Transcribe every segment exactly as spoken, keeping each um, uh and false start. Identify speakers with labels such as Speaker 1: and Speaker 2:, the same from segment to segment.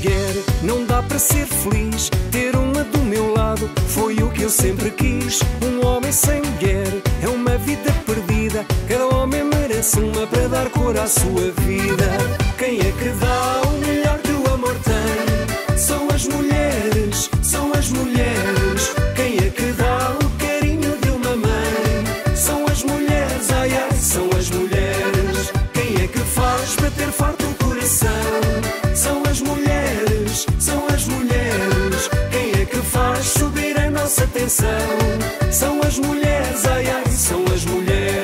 Speaker 1: mulher não dá para ser feliz. Ter uma do meu lado foi o que eu sempre quis. Um homem sem mulher é uma vida perdida. Cada homem merece uma para dar cor à sua vida. Quem é que dá o melhor que o amor tem? São as mulheres, são as mulheres. Quem é que dá o carinho de uma mãe? São as mulheres, ai ai, são as mulheres. Quem é que faz bater forte o coração? São as mulheres, são as mulheres. Quem é que faz subir a nossa tensão? São as mulheres, ai ai, são as mulheres.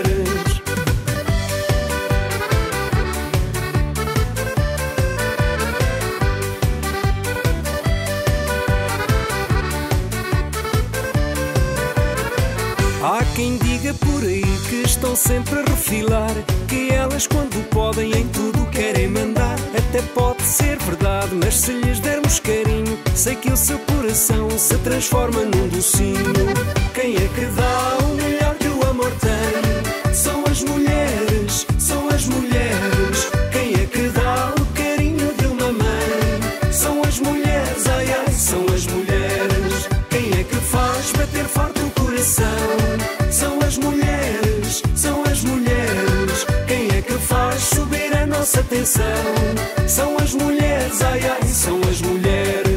Speaker 1: Há quem diga por aí que estão sempre a refilar, que elas quando podem em tudo querem mandar. Até pode ser verdade, mas se lhes dermos carinho, sei que o seu coração se transforma num docinho. Quem é que dá o melhor que o amor tem? São as mulheres, são as mulheres. Quem é que dá o carinho de uma mãe? São as mulheres, ai ai, são as mulheres. Quem é que faz bater forte o coração? São as mulheres, são as mulheres. Quem é que faz subir a nossa tensão? São as mulheres, ai ai, são as mulheres.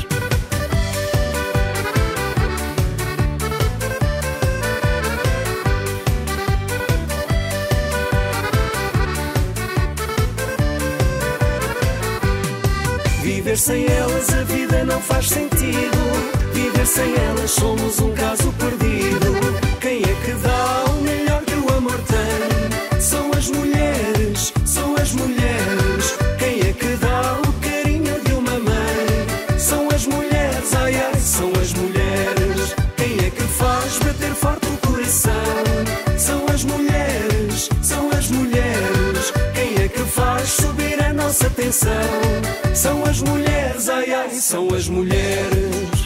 Speaker 1: Viver sem elas a vida não faz sentido. Viver sem elas somos um caso perdido. Quem é que dá o melhor que o amor tem? São as mulheres, são as mulheres. Quem é que dá o carinho de uma mãe? São as mulheres, ai ai, são as mulheres. Quem é que faz bater forte o coração? São as mulheres, são as mulheres. Quem é que faz subir a nossa tensão? São as mulheres, ai ai, são as mulheres.